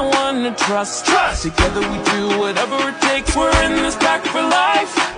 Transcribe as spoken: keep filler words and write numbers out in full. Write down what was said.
the one to trust. Trust. Together we do whatever it takes. We're in this pack for life.